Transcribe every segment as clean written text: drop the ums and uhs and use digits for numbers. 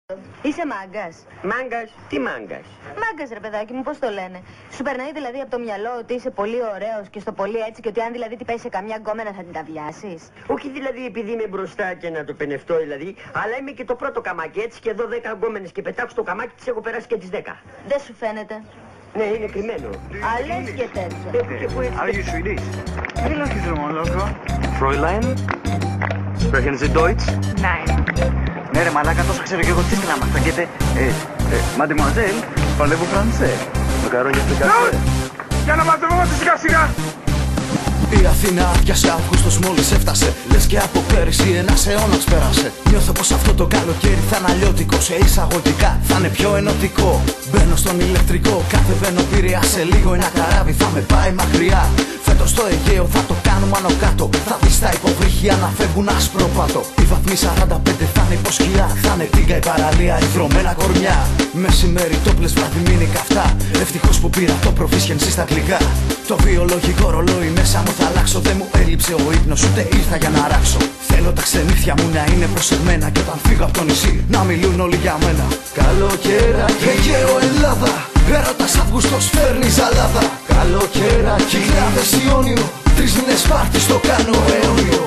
Είσαι μάγκας. Μάγκας, τι μάγκας? Μάγκας ρε παιδάκι μου, πώς το λένε. Σου περνάει δηλαδή από το μυαλό ότι είσαι πολύ ωραίος και στο πολύ έτσι και ότι αν δηλαδή τι πέσει σε καμιά γκόμενα θα την ταυλιάσεις? Όχι δηλαδή επειδή είμαι μπροστά και να το πενευτώ δηλαδή, αλλά είμαι και το πρώτο καμάκι έτσι και εδώ 10 γκόμενες και πετάξω το καμάκι τις έχω περάσει και τις 10. Δεν σου φαίνεται? Ναι, είναι κρυμμένο. Αλές και τέτοια. Are you Swedish? Γελόχιζομολόγο. Fräulein? Sprechen Sie Deutsch? Nein. Ναι ρε μαλάκα, τόσο ξέρω και εγώ τι να μάθω. Αγγέτε, Mademoiselle, parlez-vous français? Το καρόνι αυτό καφέ. Για να μαζευόμαστε σιγά σιγά. Η Αθήνα άδειασε Αύγουστος μόλις έφτασε. Λες και από πέρυσι ένας αιώνας πέρασε. Νιώθω πως αυτό το καλοκαίρι θα είναι αλλιώτικο. Σε εισαγωγικά θα είναι πιο ενωτικό. Μπαίνω στον ηλεκτρικό, κατεβαίνω Πειραιά. Σε λίγο ένα καράβι θα με πάει μακριά. Φέτος στο Αιγαίο θα το κάνουμε άνω κάτω. Θα δεις τα υποβρύχια να φεύγουν άσπρο-πάτο. Οι βαθμοί 45 θα είναι υποσκυλά. Θα είναι τίγκα η παραλία, υδρωμένα κορμιά. Μεσημέρι τόπλες βράδυ μείνει καυτά. Ευτυχώς που πήρα το προφίσχενσι στα αγγλικά. Το βιολογικό ρολόι μέσα μου θα αλλάξω. Δεν μου έλειψε ο ύπνος ούτε ήρθα για να ράξω. Θέλω τα ξενύχια μου να είναι προσεγμένα. Και όταν φύγω από το νησί να μιλούν όλοι για μένα. Καλοκαίρακι Αιγαίο Ελλάδα. Έρωτας Αύγουστος φέρνει ζαλάδα. Καλοκαίρακι Κυκλάδες Ιόνιο. 3 μήνες πάρτι στο κάνω αιώνιο.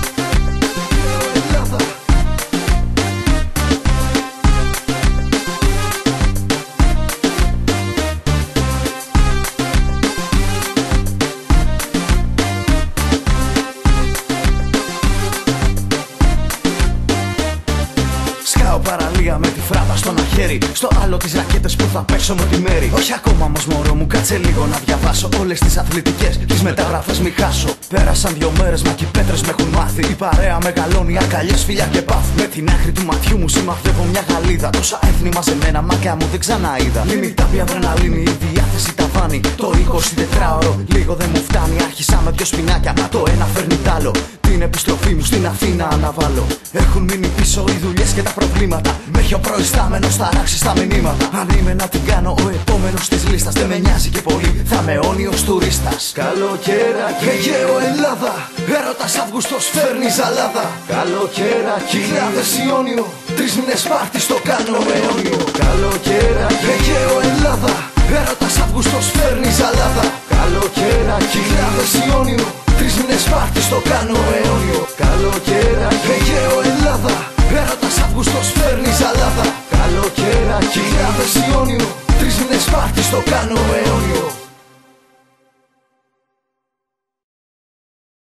Παραλία με τη φράπα στο ένα χέρι. Στο άλλο τις ρακέτες που θα παίξω με τη μέρη. Όχι ακόμα όμως μωρό μου, κάτσε λίγο να διαβάσω όλες τις αθλητικές, τις μεταγραφές μη χάσω. Πέρασαν 2 μέρες μα και οι πέτρες με έχουν μάθει. Η παρέα μεγαλώνει, αγκαλιές, φιλιά και πάθ. Με την άκρη του ματιού μου σημαδεύω μια γαλίδα. Τόσα έθνη μαζεμένα, μακιά μου δεν ξαναείδα. Λιμιτάπη αδρεναλίνη, η διάθεση ταβάνι. Το 24ωρο λίγο δεν μου φτάνει. Άρχισα με 2 σπινάκια, μα το ένα φέρνει τ' άλλο. Την επιστροφή μου στην Αθήνα αναβάλω. Έχουν μείνει πίσω οι δουλειές και τα προβλήματα. Με έχει ο προϊστάμενος ταράξει στα μηνύματα. Αν είμαι να την κάνω ο επόμενος της λίστας, δεν με νοιάζει και πολύ, θα είμαι αιώνιος τουρίστας. Καλοκαίρακι Αιγαίο Ελλάδα. Έρωτας Αύγουστος φέρνει ζαλάδα. Καλοκαίρακι Κυκλάδες Ιόνιο. 3 μήνες πάρτι στο κάνω αιώνιο. Καλοκαίρακι Αιγαίο Ελλάδα. Έρωτας Αύγουστος φέρνει ζαλάδα. Καλοκαίρακι Κυκλάδες Ιόνιο. 3 μήνες πάρτι στο κάνω αιώνιο. Καλοκαίρακι Αιγαίο Ελλάδα. Έρωτας Αύγουστος φέρνει ζαλάδα. Καλοκαίρακι Κυκλάδες Ιόνιο. 3 μήνες πάρτι στο κάνω αιώνιο.